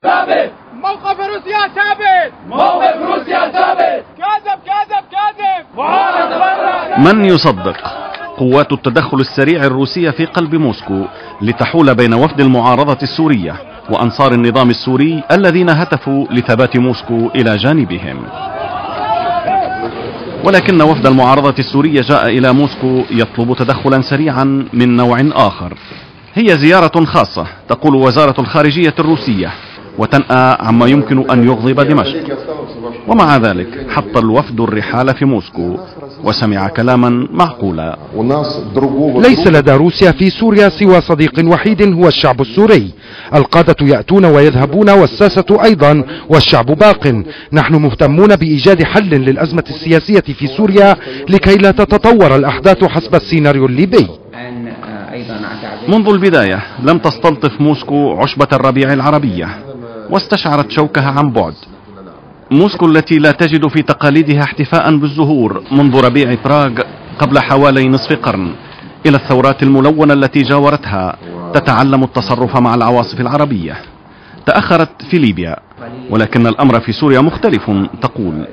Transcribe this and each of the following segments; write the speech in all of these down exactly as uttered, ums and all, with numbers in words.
ثابت. موقف روسيا ثابت. موقف روسيا ثابت. كاذب كاذب كاذب. معارضة. من يصدق قوات التدخل السريع الروسية في قلب موسكو لتحول بين وفد المعارضة السورية وأنصار النظام السوري الذين هتفوا لثبات موسكو إلى جانبهم. ولكن وفد المعارضة السورية جاء إلى موسكو يطلب تدخلا سريعا من نوع آخر. هي زيارة خاصة تقول وزارة الخارجية الروسية، وتنأى عما يمكن أن يغضب دمشق. ومع ذلك حط الوفد الرحال في موسكو وسمع كلاما معقولا. ليس لدى روسيا في سوريا سوى صديق وحيد هو الشعب السوري. القادة يأتون ويذهبون والساسة أيضا والشعب باق. نحن مهتمون بإيجاد حل للأزمة السياسية في سوريا لكي لا تتطور الأحداث حسب السيناريو الليبي. منذ البداية لم تستلطف موسكو عشبة الربيع العربية واستشعرت شوكها عن بعد. موسكو التي لا تجد في تقاليدها احتفاء بالزهور منذ ربيع براغ قبل حوالي نصف قرن إلى الثورات الملونة التي جاورتها تتعلم التصرف مع العواصف العربية. تأخرت في ليبيا، ولكن الأمر في سوريا مختلف. تقول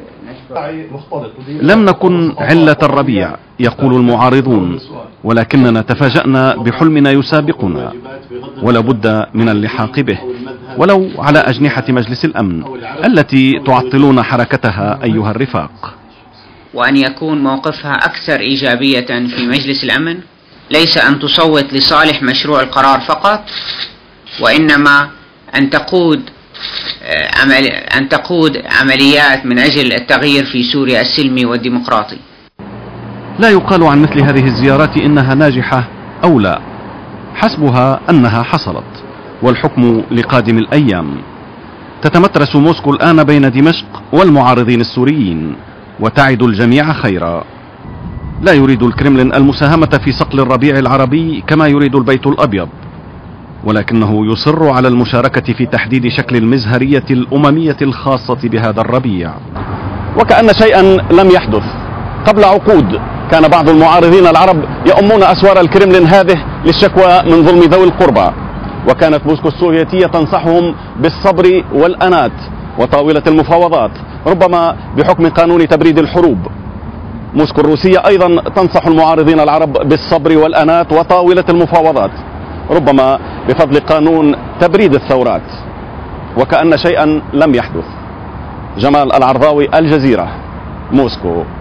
لم نكن علة الربيع يقول المعارضون، ولكننا تفاجأنا بحلمنا يسابقنا ولا بد من اللحاق به ولو على أجنحة مجلس الأمن التي تعطلون حركتها أيها الرفاق. وأن يكون موقفها أكثر إيجابية في مجلس الأمن، ليس أن تصوت لصالح مشروع القرار فقط، وإنما أن تقود عمل أن تقود عمليات من أجل التغيير في سوريا السلمي والديمقراطي. لا يقال عن مثل هذه الزيارات إنها ناجحة أو لا، حسبها أنها حصلت والحكم لقادم الأيام. تتمترس موسكو الآن بين دمشق والمعارضين السوريين وتعد الجميع خيرا. لا يريد الكرملين المساهمة في صقل الربيع العربي كما يريد البيت الأبيض، ولكنه يصر على المشاركة في تحديد شكل المزهرية الأممية الخاصة بهذا الربيع. وكأن شيئا لم يحدث. قبل عقود كان بعض المعارضين العرب يؤمون أسوار الكرملين هذه للشكوى من ظلم ذوي القربى، وكانت موسكو السوفيتية تنصحهم بالصبر والأنات وطاولة المفاوضات، ربما بحكم قانون تبريد الحروب. موسكو الروسية أيضا تنصح المعارضين العرب بالصبر والأنات وطاولة المفاوضات، ربما بفضل قانون تبريد الثورات. وكأن شيئا لم يحدث. جمال العرضاوي، الجزيرة، موسكو.